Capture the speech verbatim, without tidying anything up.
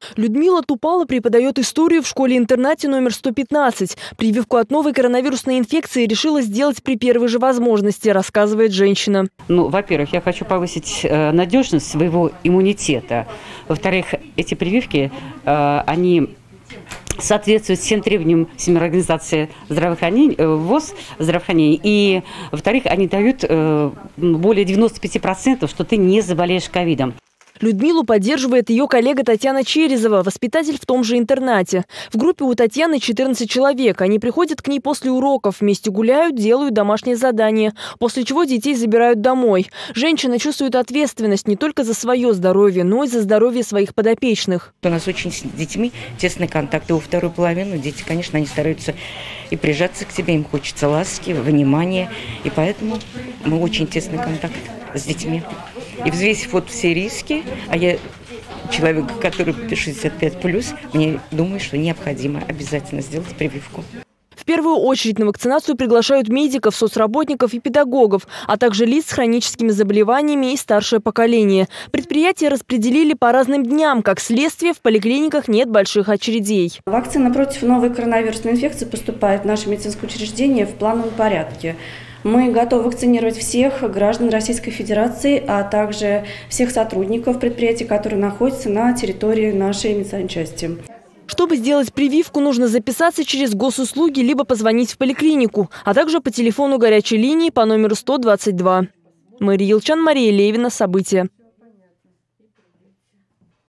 Людмила Тупала преподает историю в школе-интернате номер сто пятнадцать. Прививку от новой коронавирусной инфекции решила сделать при первой же возможности, рассказывает женщина. Ну, во-первых, я хочу повысить э, надежность своего иммунитета. Во-вторых, эти прививки, э, они соответствуют всем требованиям Всемирной организации здравоохранения, э, ВОЗ здравоохранения. И, во-вторых, они дают э, более девяноста пяти процентов, что ты не заболеешь ковидом. Людмилу поддерживает ее коллега Татьяна Черезова, воспитатель в том же интернате. В группе у Татьяны четырнадцать человек. Они приходят к ней после уроков, вместе гуляют, делают домашние задания, после чего детей забирают домой. Женщина чувствует ответственность не только за свое здоровье, но и за здоровье своих подопечных. У нас очень с детьми тесный контакт. И во вторую половину дети, конечно, они стараются и прижаться к тебе, им хочется ласки, внимания. И поэтому мы очень тесный контакт с детьми. И взвесив вот все риски, а я человек, который шестьдесят пять плюс, мне думаю, что необходимо обязательно сделать прививку. В первую очередь на вакцинацию приглашают медиков, соцработников и педагогов, а также лиц с хроническими заболеваниями и старшее поколение. Предприятия распределили по разным дням. Как следствие, в поликлиниках нет больших очередей. Вакцина против новой коронавирусной инфекции поступает в наше медицинское учреждение в плановом порядке. Мы готовы вакцинировать всех граждан Российской Федерации, а также всех сотрудников предприятий, которые находятся на территории нашей медсанчасти. Чтобы сделать прививку, нужно записаться через госуслуги либо позвонить в поликлинику, а также по телефону горячей линии по номеру сто двадцать два. Мария Елчан, Мария Левина. События.